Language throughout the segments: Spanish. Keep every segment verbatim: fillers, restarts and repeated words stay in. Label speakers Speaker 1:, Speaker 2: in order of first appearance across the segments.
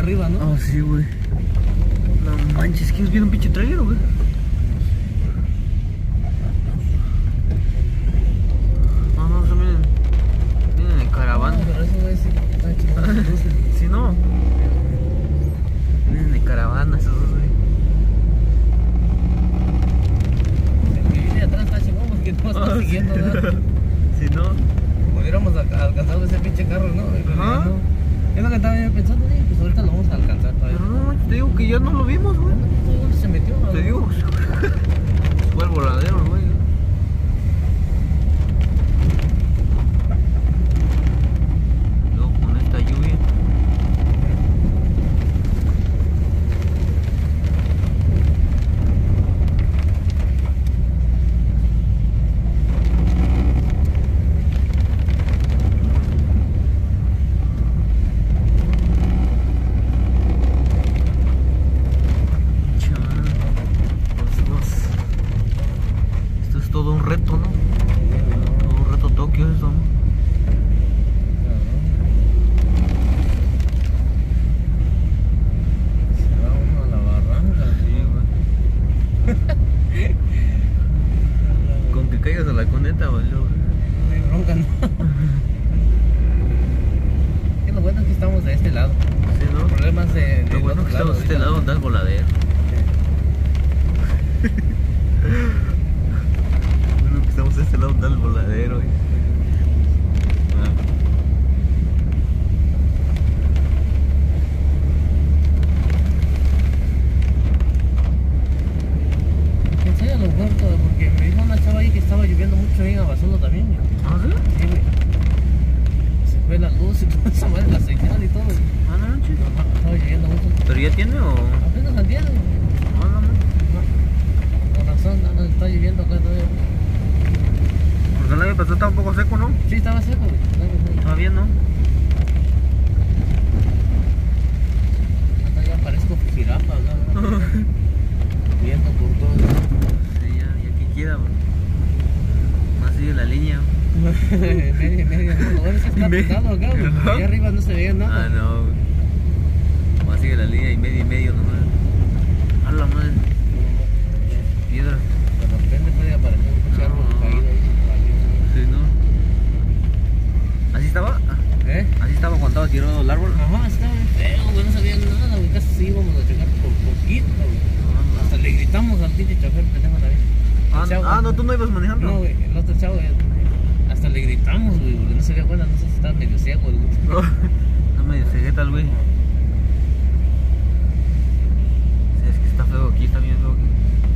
Speaker 1: arriba, ¿no?
Speaker 2: Ah, sí, güey. No manches, ¿quieres ver un pinche trailer, güey? No, no, se miren. Miren en caravana.
Speaker 1: No, pero eso, güey, sí, está chingón.
Speaker 2: Si no. Miren en caravana esos dos, güey.
Speaker 1: El que viene atrás está chingón porque no está siguiendo, ¿no?
Speaker 2: Si no.
Speaker 1: Pudiéramos alcanzar ese pinche carro, ¿no?
Speaker 2: Ajá.
Speaker 1: No. Es lo que estaba yo pensando, ¿sí? Pues ahorita lo vamos a alcanzar todavía.
Speaker 2: Pero no, te digo que ya no lo vimos, güey.
Speaker 1: ¿Dónde se metió?
Speaker 2: Te digo. Fue el voladero, güey. Luego con esta lluvia. Todo un reto, ¿no? Todo un reto Tokio eso, ¿no?
Speaker 1: Se va uno a la barranca.
Speaker 2: Sí, güey. Con que caigas a la cuneta, güey.
Speaker 1: No hay bronca, ¿no? Que lo bueno es que estamos de este lado.
Speaker 2: Sí, ¿no?
Speaker 1: Problemas de, de
Speaker 2: Lo bueno es que estamos de este lado, anda el voladero. Bueno, que estamos de este lado, anda el voladero, güey. Ah.
Speaker 1: Que enseña los huertos, porque me dijo una chava ahí que estaba lloviendo mucho ahí en Abasolo también. Güey.
Speaker 2: ¿Ah, sí?
Speaker 1: Sí, güey. Se fue la luz y todo eso, madre, la señal y todo. Güey.
Speaker 2: Ah, no, no, chido.
Speaker 1: Ajá, estaba lloviendo mucho.
Speaker 2: ¿Pero ya tiene o...?
Speaker 1: Apenas al día, güey.
Speaker 2: Ah, no, no.
Speaker 1: Con razón, no, no, está lloviendo acá todavía.
Speaker 2: Porque el año pasado estaba un poco seco, ¿no?
Speaker 1: Sí, estaba seco, güey.
Speaker 2: Todavía no.
Speaker 1: Acá ya parezco jirafa, acá, ¿no? Viendo por todo.
Speaker 2: Sí, ya, ya que queda, güey. Más sigue la línea.
Speaker 1: medio, medio, no, lo bueno es que está
Speaker 2: Me-
Speaker 1: pintado acá, güey.
Speaker 2: Ajá.
Speaker 1: Allá arriba no se veía nada.
Speaker 2: Ah, no, güey. Más sigue la línea y medio y medio nomás. A la madre. Piedra.
Speaker 1: De repente puede aparecer un pinche árbol
Speaker 2: No.
Speaker 1: caído ahí.
Speaker 2: Sí, ¿no? ¿Así estaba?
Speaker 1: ¿Eh?
Speaker 2: ¿Así estaba cuando estaba tirado el árbol?
Speaker 1: Ajá, estaba bien feo, güey, no sabía nada, güey, casi sí íbamos a chocar por poquito, güey. Hasta le gritamos al pinche chofer, pendejo también.
Speaker 2: Ah,
Speaker 1: El chavo,
Speaker 2: ah, no, tú no ibas manejando.
Speaker 1: No, güey, el otro chavo, güey, hasta le gritamos, güey, porque no sabía cuál, no sé si estaba medio ciego, güey.
Speaker 2: No, no me cegueta el güey. Sí, es que está feo aquí, está bien feo aquí.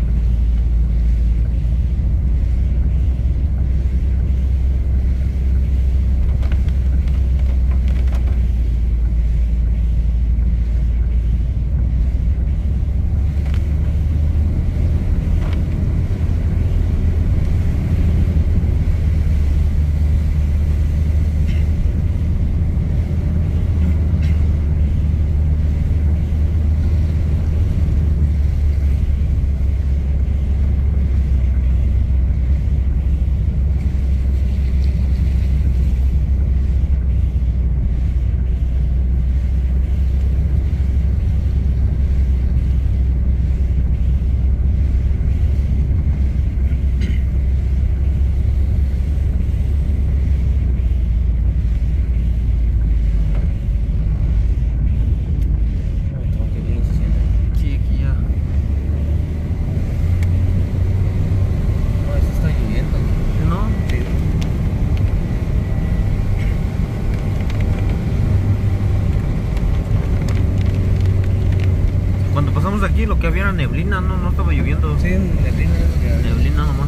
Speaker 2: aquí lo que había era neblina, no, no estaba lloviendo.
Speaker 1: Sí, neblina es lo que había.
Speaker 2: Neblina nomás.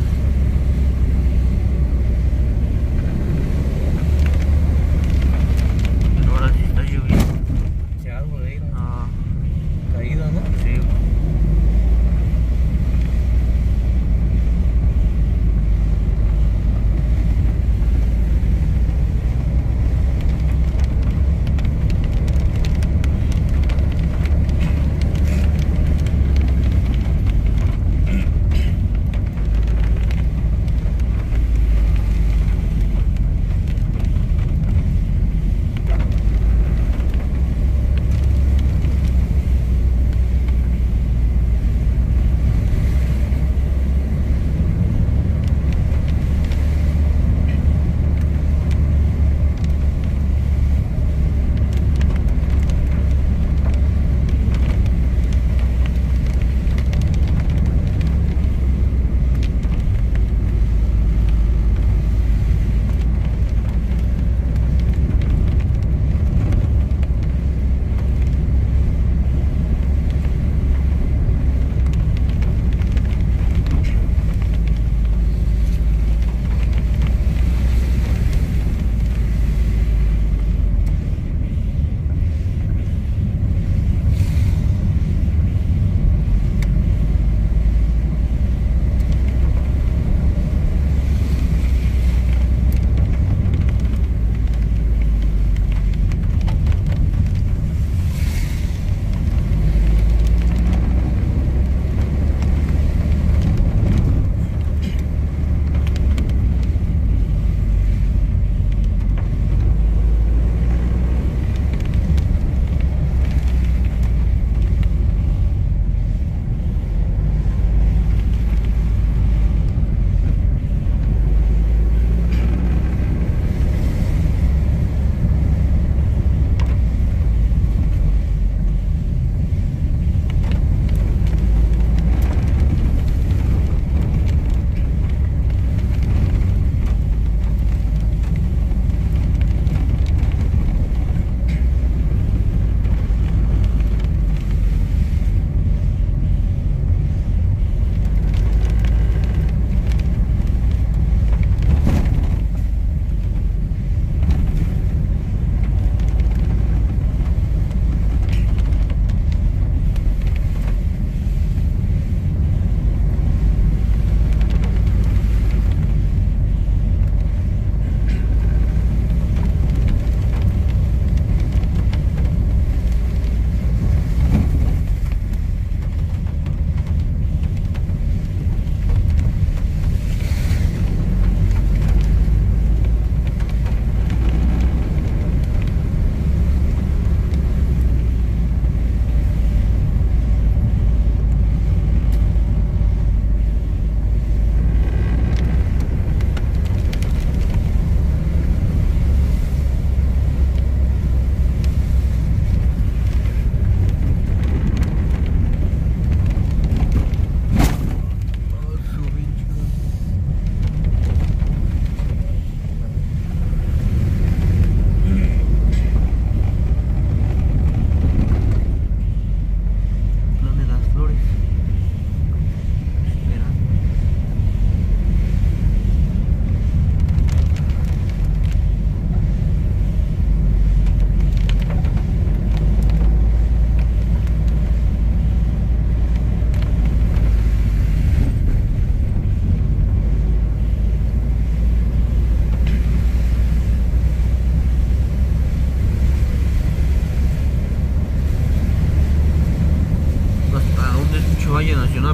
Speaker 2: Pero ahora sí está lloviendo.
Speaker 1: Ese árbol ahí, ¿no?
Speaker 2: Ah,
Speaker 1: Caído, ¿no?
Speaker 2: sí.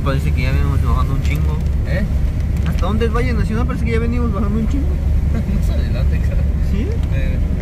Speaker 2: Nacional parece que ya venimos bajando un chingo.
Speaker 1: ¿Eh?
Speaker 2: ¿Hasta dónde es Valle Nacional? Parece que ya venimos bajando un chingo.
Speaker 1: Más adelante, cara.
Speaker 2: ¿Sí?
Speaker 1: Eh,